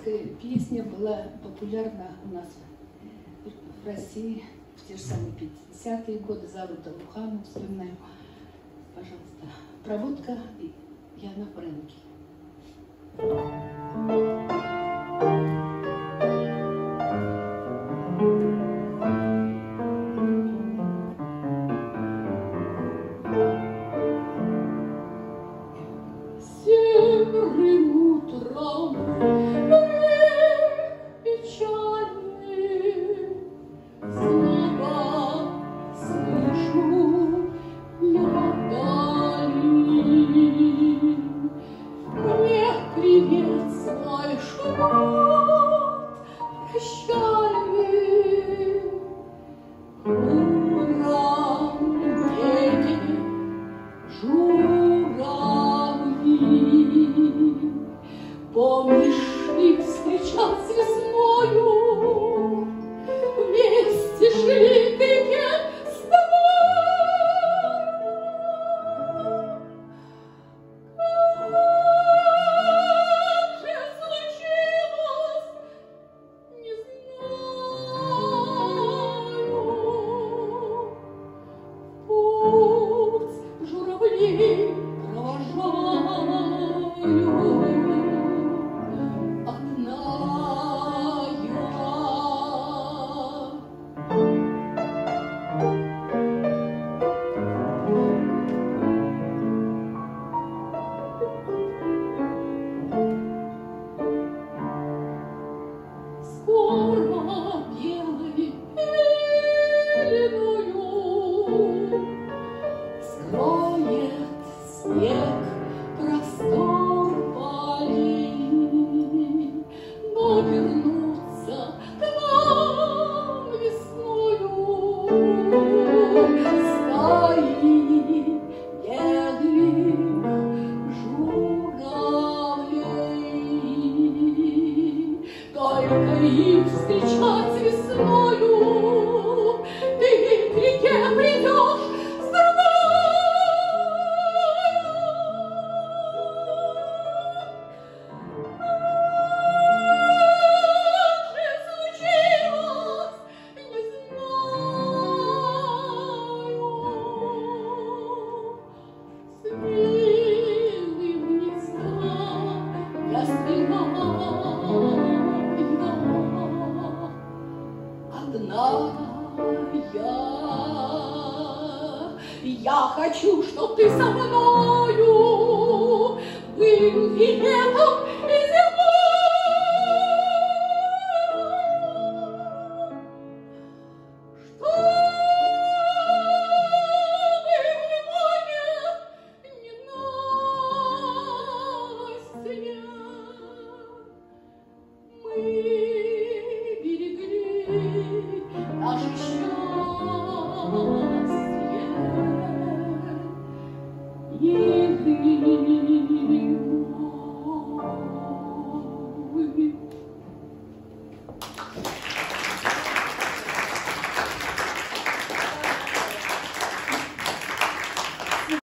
детская песня была популярна у нас в России в те же самые 50-е годы. Завода Лухану вспоминаю. Пожалуйста. Проводка Яна Фрэнки. Серым утром печали снова слышу я вдали. Мне привет свой шлют прощальный. Ура, дети, журавли. Помнишь, их встречать весною, вместе шли к реке с тобой. Как же случилось, не знаю. Путь журавлей провожаю. Скоро белой пеленою скроет снег простор полей, но вернуться к нам весною стаи белых журавлей. Только их встречать весною ты к реке придешь с другой. Как же случилось, не знаю. С милым гнезда я сбегаю одна я хочу, чтоб ты со мною был и летом,